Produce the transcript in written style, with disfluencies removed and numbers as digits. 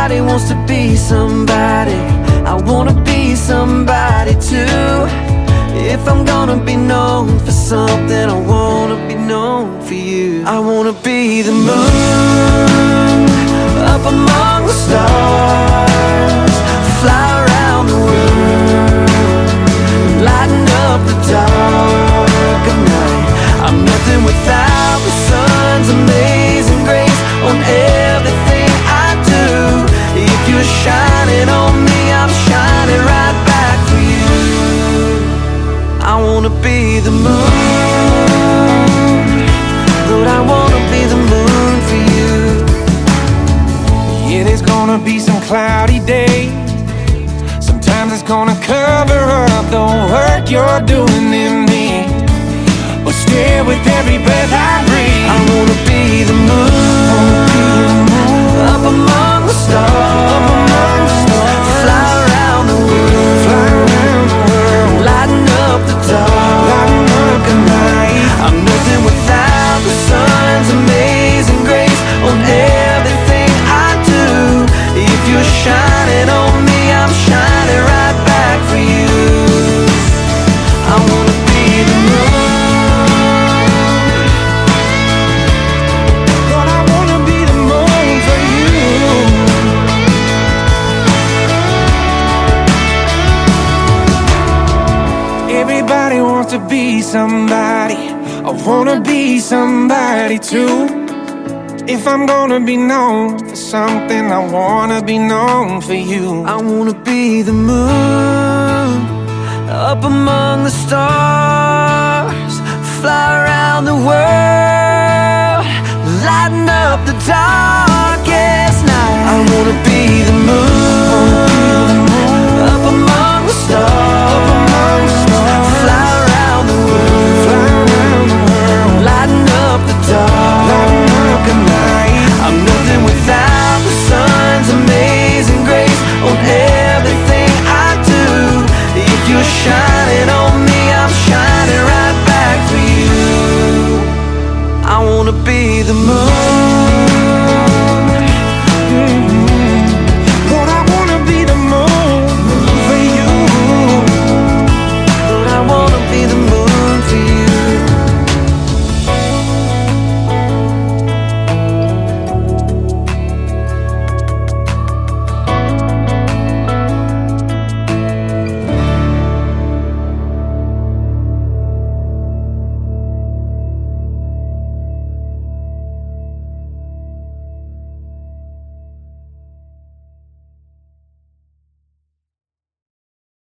Everybody wants to be somebody. I wanna be somebody too. If I'm gonna be known for something, I wanna be known for you. I wanna be the moon up among the stars, fly around the world, lighten up the dark of night. I'm nothing without the sun's amazing grace on everything I do. If you're shining on me, I'm shining right back for you. I wanna be the moon, Lord, I wanna be the moon for you. Yeah, there's gonna be some cloudy days. Sometimes it's gonna cover up the work you're doing in me, but still with every breath I breathe, I wanna be the moon up among the stars, fly around the world, lighten up the dark of night. I'm nothing without the sun's amazing grace on everything I do. If you're shining on me, I'm shining right back for you. I wanna be the moon, Lord, I wanna be the moon for you. Everybody wants to be somebody. I wanna be somebody too. If I'm gonna be known for something, I wanna be known for you. I wanna be the moon up among the stars, fly around the world, lighten up the dark